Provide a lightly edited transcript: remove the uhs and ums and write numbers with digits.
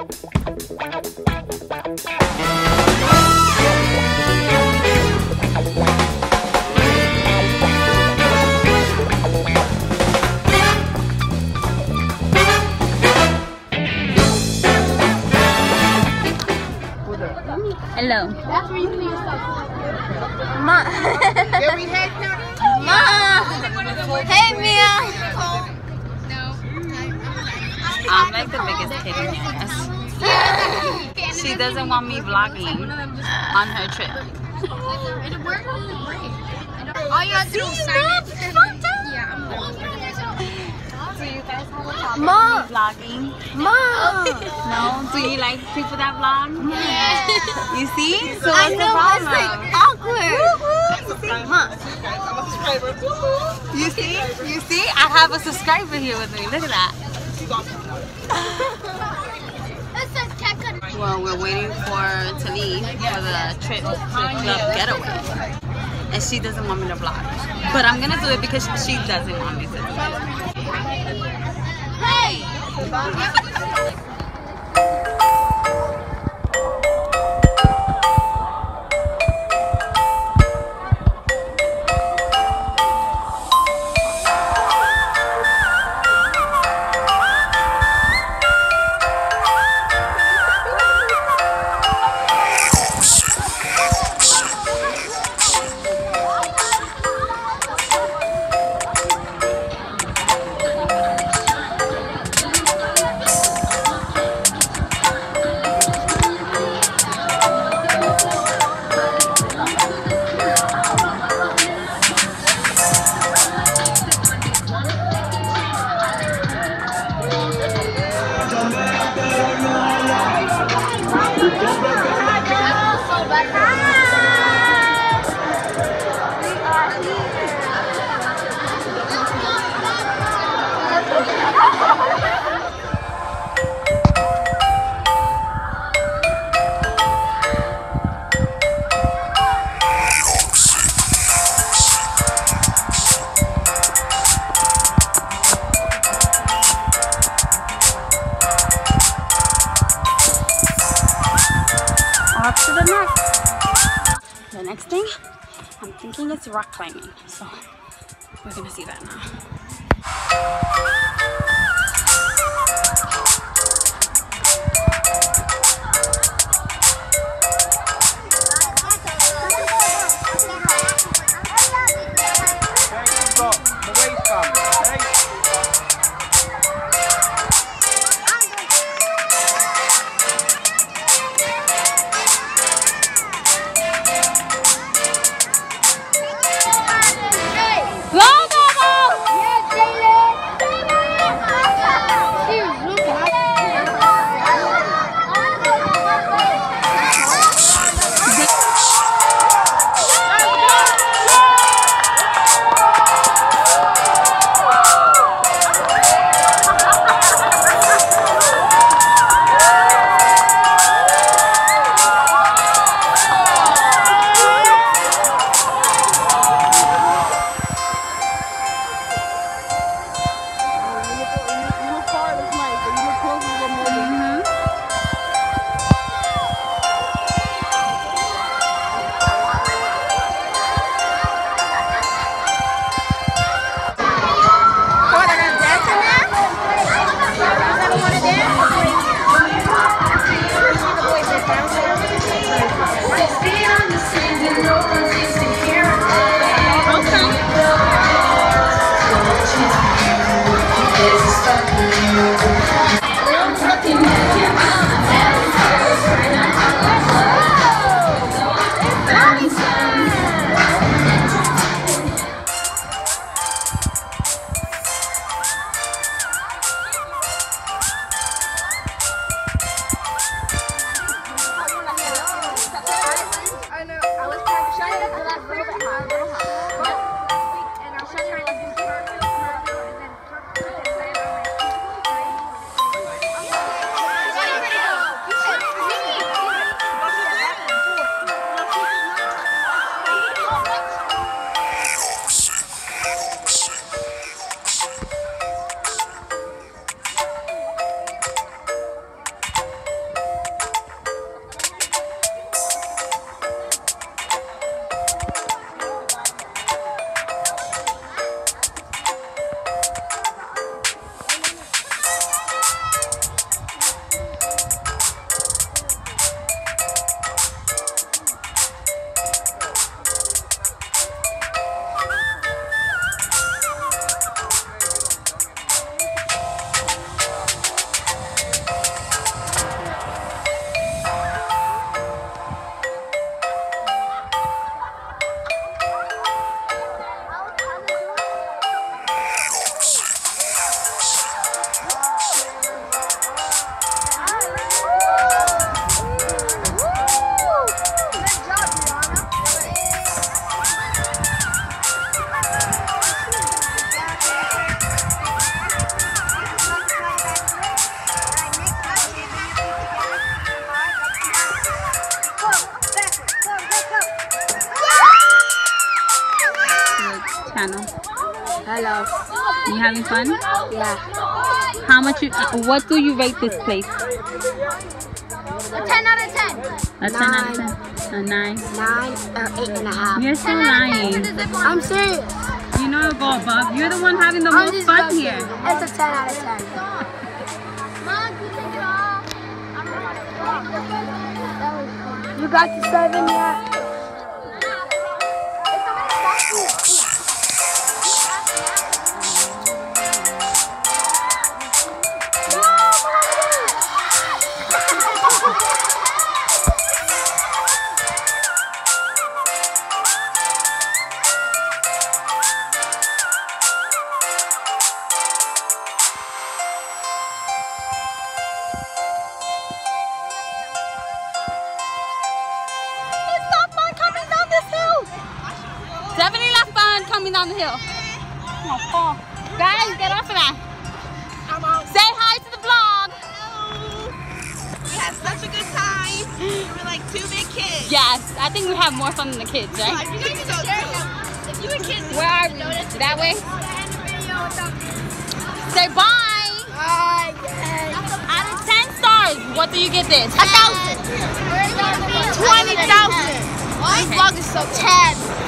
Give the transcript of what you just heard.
Hello. That's where you put your stuff. Ma. Ma. Hey, Mia. I'm like the biggest kid in here. She doesn't want me vlogging on her trip. It worked. All you have to do is sign it. Yeah, I'm Do you guys have a problem Ma. with me vlogging? Ma. No? Do you like people that vlog? Yeah. You see? So I what's the know, it's problem? like awkward. Ma. You see? You see? I have a subscriber here with me. Look at that. Well, we're waiting to leave for the trip to Club Getaway. And she doesn't want me to vlog. But I'm gonna do it because she doesn't want me to do it. Hey! Off to the next. The next thing, I'm thinking it's rock climbing. So we're gonna see that now. Hello. You having fun? Yeah. How much? What do you rate this place? A 10 out of 10. A 10 out of 10. A 9. 9 or 8.5. You're so lying. I'm serious. You know to go above. You're the one having the I'm most just fun joking. here. It's a 10 out of 10. Mom, you take it off. You got the 7 yet? Definitely not fun coming down the hill. Oh, guys, get off of that. Say hi to the vlog. We had such a good time. We were like 2 big kids. Yes, I think we have more fun than the kids, right? If you guys could go too. If you and kids. Where are we? That way? Say bye. Bye. Out of 10 stars, what do you give this? 1,000. 20,000. This vlog is so 10.